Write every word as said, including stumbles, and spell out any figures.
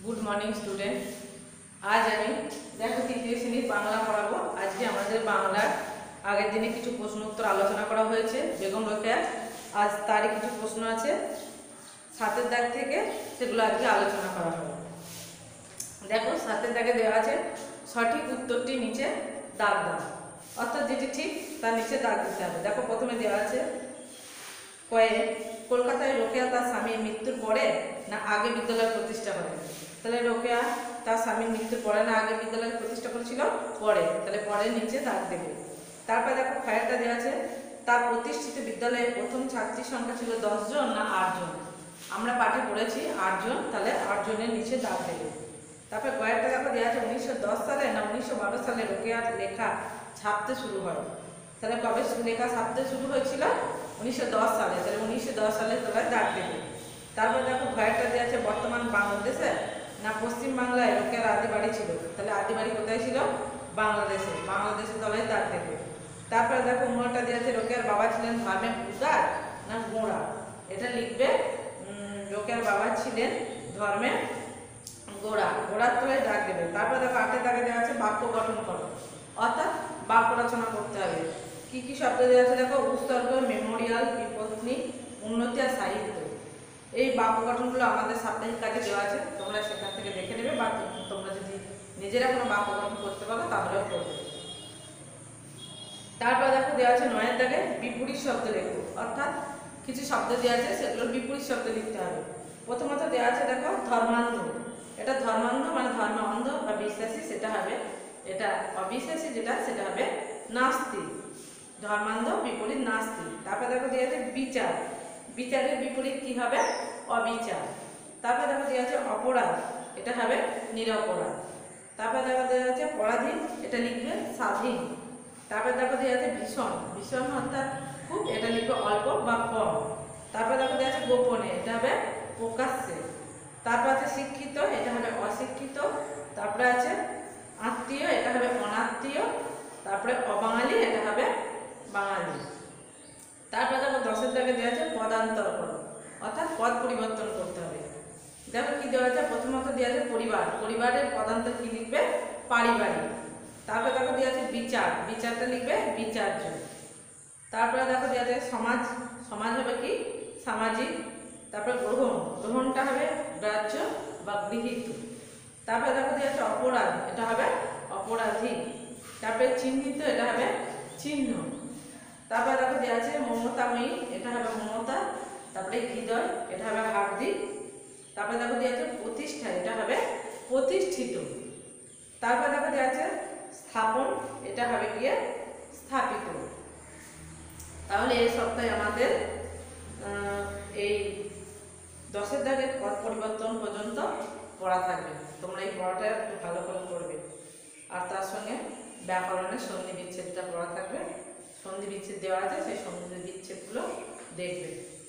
Good morning student. आज हमें देखो तृतीय श्रेणी बांगला पढ़ाबो। आज के हमारे बांगलार आगे दिने किछु प्रश्न उत्तर आलोचना करा হয়েছে বেগম রোকেয়া। आज तारी किछु प्रश्न আছে सातेर दाग থেকে সেগুলো আজকে আলোচনা করা হবে। देखो सातेर दागे দেওয়া আছে সঠিক উত্তরটি নিচে দাগ দাও, অর্থাৎ যেটি ঠিক তার নিচে দাগ দিতে হবে। দেখো প্রথমে দেওয়া আছে কয়ে কলকাতায় রোকেয়া তার স্বামীর মৃত্যুর পরে না আগে বিদ্যালয় প্রতিষ্ঠা করেন। তাহলে রোকেয়া তার স্বামীর মৃত্যুর পরে না আগে বিদ্যালয় প্রতিষ্ঠা করেছিল? পরে। তাহলে পরে নিচে দাগ দেবে। তারপরে দেখো ফায়ারটা দেওয়া আছে তার প্রতিষ্ঠিত বিদ্যালয়ে প্রথম ছাত্রীর সংখ্যা ছিল দশ জন না আট জন। আমরা পাঠে পড়েছি আট জন, তাহলে আট জনের নিচে দাগ দেবে। তারপরে কয়েকটা দেখো দেওয়া আছে উনিশশো দশ সালে না উনিশশো বারো সালে রোকেয়ার লেখা ছাপতে শুরু হয়। তাহলে কবে লেখা ছাপতে শুরু হয়েছিল? উনিশশো দশ সালে। তাহলে উনিশশো দশ সালে তোলা দাগ দেবে। তারপরে দেখো ভয়েরটা দেওয়া আছে বর্তমান বাংলাদেশে না পশ্চিম বাংলায় রোকেয়ার আদি বাড়ি ছিল। তাহলে আদি বাড়ি কোথায় ছিল? বাংলাদেশে। বাংলাদেশের তলায় দাগ দেবে। তারপরে দেখো উন্নয়টা দেওয়া আছে রোকেয়ার বাবা ছিলেন ধর্মের উদার না গোঁড়া। এটা লিখবে রোকেয়ার বাবা ছিলেন ধর্মের গোড়া। গোড়ার তলায় দাগ দেবে। তারপরে দেখো আটের দাগে দেওয়া আছে বাক্য গঠন করো, অর্থাৎ বাক্য রচনা করতে হবে। কি কি শব্দ দেওয়া আছে দেখো উৎসর্গ, মেমোরিয়াল, বিপত্নী, উন্নতি আর সাহিত্য। এই বাক্য গঠনগুলো আমাদের সাপ্তাহিক কাজে দেওয়া আছে, তোমরা সেখান থেকে দেখে নেবে, বা তোমরা যদি নিজেরা কোনো বাক্য গঠন করতে পারো তাহলেও করবে। তারপর দেখো দেওয়া আছে নয়ের দাগে বিপরীত শব্দ লেখো, অর্থাৎ কিছু শব্দ দেওয়া আছে সেগুলোর বিপরীত শব্দ লিখতে হবে। প্রথমত দেওয়া আছে দেখো ধর্মান্ধ। এটা ধর্মান্ধ মানে ধর্ম অন্ধ বা বিশ্বাসী, সেটা হবে এটা অবিশ্বাসী, যেটা সেটা হবে নাস্তিক। ধর্মান্ধ বিপরীত নাস্তিক। তারপরে দেখো দেওয়া আছে বিচার। বিচারের বিপরীত কি হবে? অবিচার। তারপরে দেখো দেওয়া আছে অপরাধ, এটা হবে নিরপরাধ। তারপরে দেখো দেওয়া আছে পরাধীন, এটা লিখবে স্বাধীন। তারপরে দেখো দেওয়া আছে ভীষণ। ভীষণ অর্থাৎ খুব, এটা লিখবে অল্প বা কম। তারপরে দেখো দেওয়া আছে গোপনে, এটা হবে প্রকাশ্যে। তারপর আছে শিক্ষিত, এটা হবে অশিক্ষিত। তারপরে আছে আত্মীয়, এটা হবে অনাত্মীয়। তারপরে অবাঙালি, এটা হবে বাঙালি। তারপরে দেখো দশের দাগে দেওয়া আছে পদান্তর করো, অর্থাৎ পদ পরিবর্তন করতে হবে। দেখো কি দেওয়া আছে প্রথমত দেওয়া আছে পরিবার। পরিবারের পদান্তর কি লিখবে? পারিবারিক। তারপরে দেখো দেওয়া আছে বিচার। বিচারটা লিখবে বিচার্য। তারপরে দেখো দেওয়া আছে সমাজ। সমাজ হবে কি? সামাজিক। তারপরে গ্রহণ। গ্রহণটা হবে গ্রাহ্য বা গৃহীত। তারপরে দেখো দেওয়া আছে অপরাধ, এটা হবে অপরাধী। তারপরে চিহ্নিত, এটা হবে চিহ্ন। তারপরে দেখো দেওয়া আছে মমতাময়ী, এটা হবে মমতা। তারপরে হৃদয়, এটা হবে হার্দিক। তারপরে দেখো দেওয়া আছে প্রতিষ্ঠা, এটা হবে প্রতিষ্ঠিত। তারপরে দেখো দেওয়া আছে স্থাপন, এটা হবে গিয়ে স্থাপিত। তাহলে এই সপ্তাহে আমাদের এই দশের দাগের পদ পরিবর্তন পর্যন্ত পড়া থাকবে। তোমরা এই পড়াটা একটু ভালো করে করবে। আর তার সঙ্গে ব্যাকরণের সন্ধি বিচ্ছেদটা পড়া থাকবে। সন্ধি বিচ্ছেদ দেওয়া আছে, সেই সন্ধি বিচ্ছেদগুলো দেখবে।